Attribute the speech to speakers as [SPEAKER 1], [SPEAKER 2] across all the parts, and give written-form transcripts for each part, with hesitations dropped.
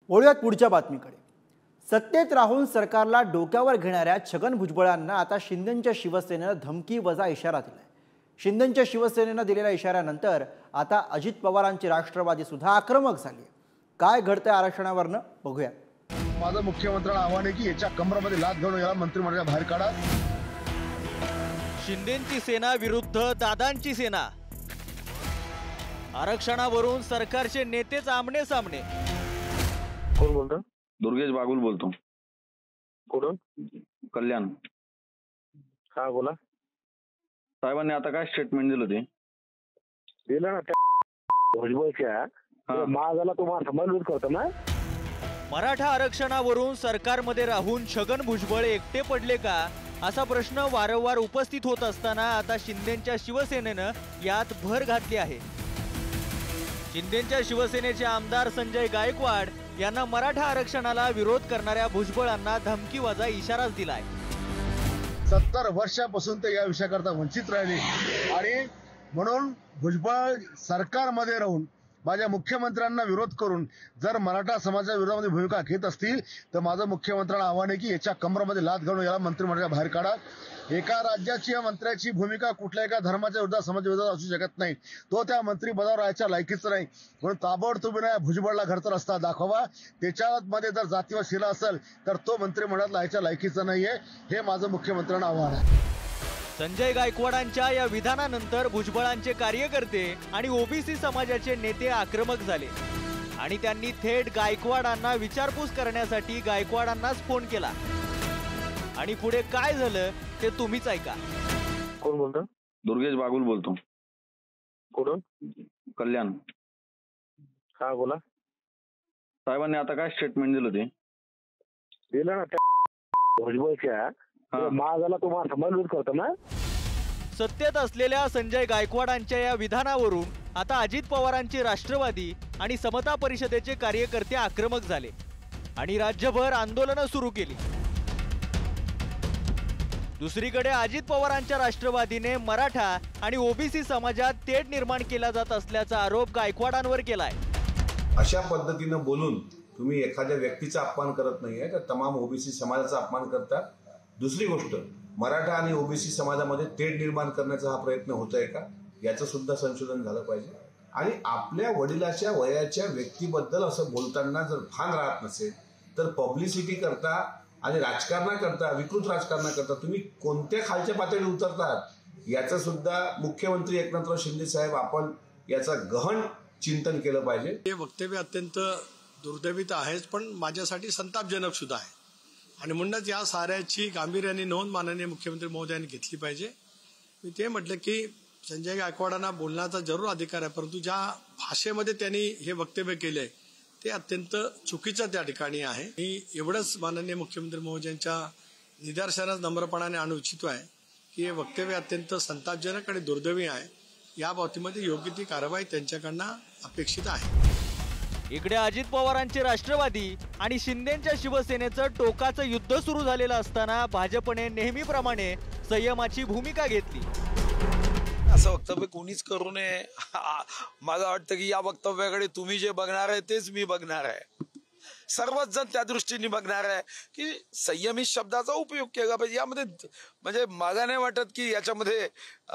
[SPEAKER 1] वळूयात पुढच्या बातमीकडे। सत्तेत राहून सरकारला डोक्यावर घेणाऱ्या छगन भुजबळांना आता शिंदेंच्या शिवसेनेनं धमकी वजा इशारा दिलाय। शिंदेंच्या शिवसेनेनं दिलेल्या इशाऱ्यानंतर आता अजित पवारांची राष्ट्रवादी सुद्धा आक्रमक झाली। काय घडतंय आरक्षणावरनं बघूया।
[SPEAKER 2] माझं मुख्यमंत्र्यांना आव्हान आहे की याच्या कमरामध्ये लाथ घालून याला मंत्रिमंडळाच्या बाहेर काढा।
[SPEAKER 3] शिंदेंची सेना विरुद्ध दादांची सेना, आरक्षणावरून सरकारचे नेतेच आमने सामने।
[SPEAKER 4] कोण बोलतो?
[SPEAKER 5] दुर्गेश बागुल बोलतो।
[SPEAKER 4] कुठून?
[SPEAKER 5] कल्याण।
[SPEAKER 4] हा बोला
[SPEAKER 5] साहेबांनी आता काय स्टेटमेंट
[SPEAKER 4] दिलं ना भुजबळच्या महागाला तुम्हाला समावेश करतो ना।
[SPEAKER 3] मराठा आरक्षणावरून सरकारमध्ये राहून छगन भुजबळ एकटे पडले का असा प्रश्न वारंवार उपस्थित होत असताना आता शिंदेंच्या शिवसेनेनं यात भर घातली आहे। शिंदेंच्या शिवसेनेचे आमदार संजय गायकवाड यांना मराठा आरक्षणाला विरोध करणाऱ्या भुजबळांना धमकीवजा इशाराच दिलाय।
[SPEAKER 2] 70 वर्षापासून ते या विषयाकरता वंचित राहिले आणि म्हणून भुजबळ सरकारमध्ये राहून माझ्या मुख्यमंत्र्यांना विरोध करून जर मराठा समाजाच्या विरोधामध्ये भूमिका घेत असतील तर माझं मुख्यमंत्र्यांना आव्हान आहे की याच्या कमरामध्ये लाथ घालून याला मंत्रिमंडळाच्या बाहेर काढा। एका राज्याची या मंत्र्याची भूमिका कुठल्या एका धर्माच्या विरोधात समाजाच्या विरोधात असू शकत नाही। तो त्या मंत्रिपदावर राहायच्या लायकीचा नाही, म्हणून ताबडतोबीने भुजबळला घरचा रस्ता दाखवा। त्याच्यामध्ये जर जातीय शिला असेल तर तो मंत्रिमंडळात राहायच्या लायकीचा नाहीये, हे माझं मुख्यमंत्र्यांना आव्हान आहे।
[SPEAKER 3] संजय गायकवाडांच्या या विधानानंतर भुजबळांचे कार्यकर्ते आणि ओबीसी समाजाचे नेते आक्रमक झाले आणि त्यांनी थेट गायकवाडांना विचारपूस करण्यासाठी गायकवाडांनाच फोन केला आणि पुढे काय झालं ते तुम्हीच ऐका।
[SPEAKER 4] कोण बोलतो?
[SPEAKER 5] दुर्गेश बागुल बोलतो।
[SPEAKER 4] कुठून?
[SPEAKER 5] कल्याण।
[SPEAKER 4] हा बोला
[SPEAKER 5] साहेबांनी आता काय स्टेटमेंट
[SPEAKER 4] दिलं ना भुजबळच्या महागाला तुम्हाला समावेश करतो ना।
[SPEAKER 3] सत्तेत असलेल्या संजय गायकवाडांच्या या विधानावरून आता अजित पवारांची राष्ट्रवादी आणि समता परिषदेचे कार्यकर्ते आक्रमक झाले आणि राज्यभर आंदोलनं सुरू केली। दुसरीकडे अजित पवारांच्या राष्ट्रवादीने मराठा आणि ओबीसी समाजात तेढ निर्माण केला जात असल्याचा आरोप गायकवाडांवर केलाय।
[SPEAKER 6] अशा पद्धतीने बोलून तुम्ही एखाद्या व्यक्तीचा अपमान करत नाहीये तर तमाम ओबीसी समाजाचा अपमान करता। दुसरी गोष्ट, मराठा आणि ओबीसी समाजामध्ये तेढ निर्माण करण्याचा हा प्रयत्न होत आहे का, याचं सुद्धा संशोधन झालं पाहिजे। आणि आपल्या वडिलाच्या वयाच्या व्यक्तीबद्दल असं बोलताना जर भान राहत नसेल तर पब्लिसिटी करता आणि राजकारणाकरता, विकृत राजकारणाकरता तुम्ही कोणत्या खालच्या पातळीवर उतरतात याचं सुद्धा मुख्यमंत्री एकनाथराव शिंदे साहेब आपण याचा गहन चिंतन केलं पाहिजे।
[SPEAKER 7] हे वक्तव्य अत्यंत दुर्दैवी आहेच, पण माझ्यासाठी संतापजनक सुद्धा आहे आणि म्हणूनच या साऱ्याची गांभीर्याने नोंद माननीय मुख्यमंत्री महोदयांनी घेतली पाहिजे। मी ते म्हटलं की संजय गायकवाडांना बोलण्याचा जरूर अधिकार आहे, परंतु ज्या भाषेमध्ये त्यांनी हे वक्तव्य केलंय ते अत्यंत चुकीचं त्या ठिकाणी आहे। मी एवढंच माननीय मुख्यमंत्री महोदयांच्या निदर्शनास नम्रपणाने आणू इच्छितो आहे की हे वक्तव्य अत्यंत संतापजनक आणि दुर्दैवी आहे। या बाबतीमध्ये योग्य ती कारवाई त्यांच्याकडनं अपेक्षित आहे।
[SPEAKER 3] इकडे अजित पवारांचे राष्ट्रवादी आणि शिंदेंच्या शिवसेनेचं टोकाचं युद्ध सुरू झालेलं असताना भाजपने नेहमीप्रमाणे संयमाची भूमिका घेतली।
[SPEAKER 8] असं वक्तव्य कोणीच करू नये। मला वाटतं की या वक्तव्याकडे तुम्ही जे बघणार आहे तेच मी बघणार आहे, सर्वच जण त्या दृष्टीने बघणार आहे की संयमी शब्दाचा उपयोग केला पाहिजे। यामध्ये म्हणजे मला नाही वाटत की याच्यामध्ये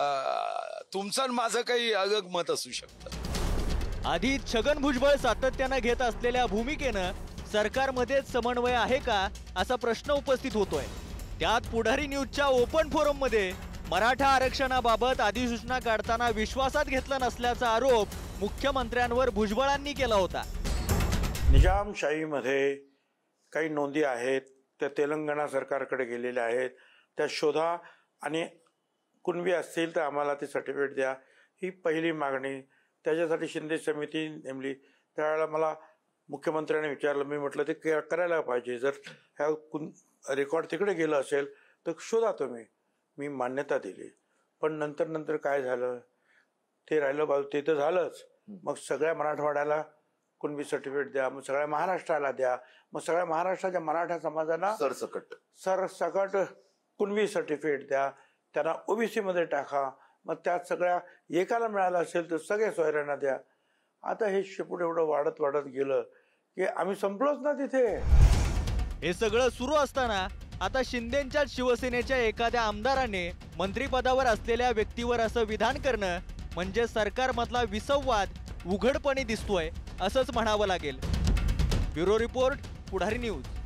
[SPEAKER 8] तुमचं आणि माझं काही अलग मत असू शकतं।
[SPEAKER 3] आधी छगन भुजबळ सातत्यानं घेत असलेल्या भूमिकेनं सरकारमध्ये समन्वय आहे का असा प्रश्न उपस्थित होतोय। त्यात पुढारी न्यूजच्या ओपन फोरम मध्ये मराठा आरक्षणाबाबत अधिसूचना काढताना विश्वासात घेतला नसल्याचा आरोप मुख्यमंत्र्यांवर भुजबळांनी केला होता।
[SPEAKER 9] निजामशाहीमध्ये काही नोंदी आहेत त्या तेलंगणा सरकारकडे गेलेल्या आहेत, त्या शोधा आणि कुणबी असतील तर आम्हाला ते सर्टिफिकेट द्या, ही पहिली मागणी। त्याच्यासाठी शिंदे समिती नेमली। त्यावेळेला मला मुख्यमंत्र्यांनी विचारलं, मी म्हटलं ते करायला पाहिजे, जर ह्या रेकॉर्ड तिकडे गेलं असेल तर शोधा तुम्ही। मी मान्यता दिली, पण नंतर काय झालं ते राहिलं बाजू, ते तर झालंच। मग सगळ्या मराठवाड्याला कुणबी सर्टिफिकेट द्या, मग सगळ्या महाराष्ट्राला द्या, मग सगळ्या महाराष्ट्राच्या मराठा समाजाला सरसकट कुणबी सर्टिफिकेट द्या, त्यांना ओबीसी मध्ये टाका। मग त्यात सगळ्या एकाला मिळालं असेल तर सगळ्या सोयऱ्यांना द्या। आता हे शेपूट एवढं वाढत गेलं की आम्ही संपलोच ना तिथे.
[SPEAKER 3] हे सगळं सुरू असताना आता शिंदेच्या शिवसेनेच्या एखाद्या आमदाराने मंत्रिपदावर असलेल्या व्यक्तीवर असं विधान करणं म्हणजे सरकारमधला विसंवाद उघडपणे दिसतोय असंच म्हणावं लागेल. Bureau report, Pudhari news.